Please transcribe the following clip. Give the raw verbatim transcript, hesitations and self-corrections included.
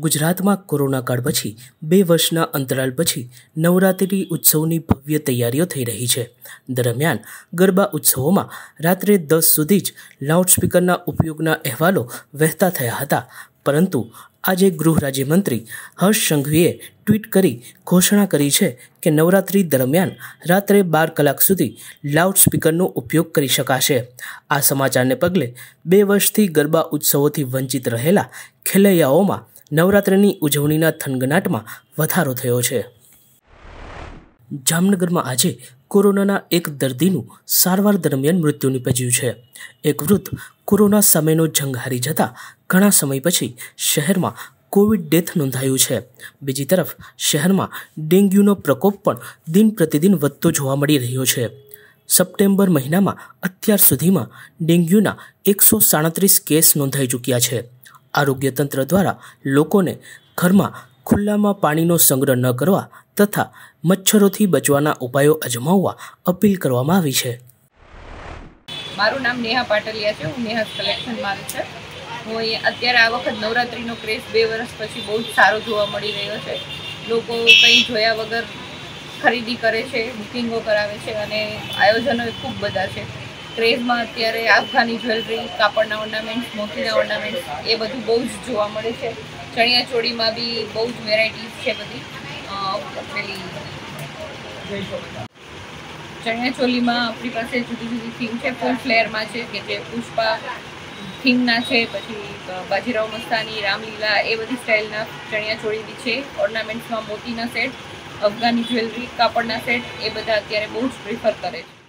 ગુજરાતમાં કોરોના કાળ પછી બે વર્ષના અંતરાલ પછી નવરાત્રિ ઉત્સવની ભવ્ય તૈયારીઓ થઈ રહી છે। દરમિયાન ગરબા ઉત્સવોમાં રાત્રે દસ સુધી જ લાઉડસ્પીકરના ઉપયોગના અહેવાલો વહેતા થયા હતા, પરંતુ આજે ગૃહ રાજ્યમંત્રી હર્ષ સંઘવીએ ટ્વીટ કરી ઘોષણા કરી છે કે નવરાત્રિ દરમિયાન રાત્રે બાર કલાક સુધી લાઉડસ્પીકરનો ઉપયોગ કરી શકાશે। આ સમાચારને પગલે બે વર્ષથી ગરબા ઉત્સવોથી વંચિત રહેલા ખેલૈયાઓમાં નવરાત્રિની ઉજવણીના થનગનાટમાં વધારો થયો છે। જામનગરમાં આજે કોરોનાના એક દર્દીનું સારવાર દરમિયાન મૃત્યુ નિપજ્યું છે। એક વૃદ્ધ કોરોના સામેનો જંગ હારી જતા ઘણા સમય પછી શહેરમાં કોવિડ ડેથ નોંધાયું છે। બીજી તરફ શહેરમાં ડેન્ગ્યુનો પ્રકોપ પણ દિન પ્રતિદિન વધતો જોવા મળી રહ્યો છે। સપ્ટેમ્બર મહિનામાં અત્યાર સુધીમાં ડેન્ગ્યુના એકસો સાડત્રીસ કેસ નોંધાઈ ચૂક્યા છે। આરોગ્ય તંત્ર દ્વારા લોકોને ઘરમાં ખુલ્લામાં પાણીનો સંગ્રહ ન કરવા તથા મચ્છરોથી બચવાના ઉપાયો અજમાવવા અપીલ કરવામાં આવી છે। મારું નામ નેહા પાટલિયા છે। હું નેહા કલેક્શન મારું છે। હું અહીંયા અત્યારે આ વખત નવરાત્રિનો ક્રેઝ બે વર્ષ પછી બહુ જ સારો જોવા મળી રહ્યો છે। લોકો કંઈ જોયા વગર ખરીદી કરે છે, બુકિંગો કરાવે છે અને આયોજનો ખૂબ બધા છે। ક્રેઝમાં અત્યારે આફઘાની જ્વેલરી, કાપડના ઓર્નામેન્ટ્સ, મોતીના ઓર્નામેન્ટ્સ એ બધું બહુ જ જોવા મળે છે। ચણિયા ચોળીમાં બી બહુ જ વેરાયટીઝ છે બધી। પેલી ચણિયા ચોલીમાં આપણી પાસે જુદી જુદી થીમ છે। ફૂલ ફ્લેરમાં છે કે જે પુષ્પા થીમના છે, પછી બાજીરાવ મસ્તાની, રામલીલા એ બધી સ્ટાઇલના ચણિયા ચોળી બી છે। ઓર્નામેન્ટ્સમાં મોતીના સેટ, અફઘાની જ્વેલરી, કાપડના સેટ એ બધા અત્યારે બહુ જ પ્રિફર કરે છે।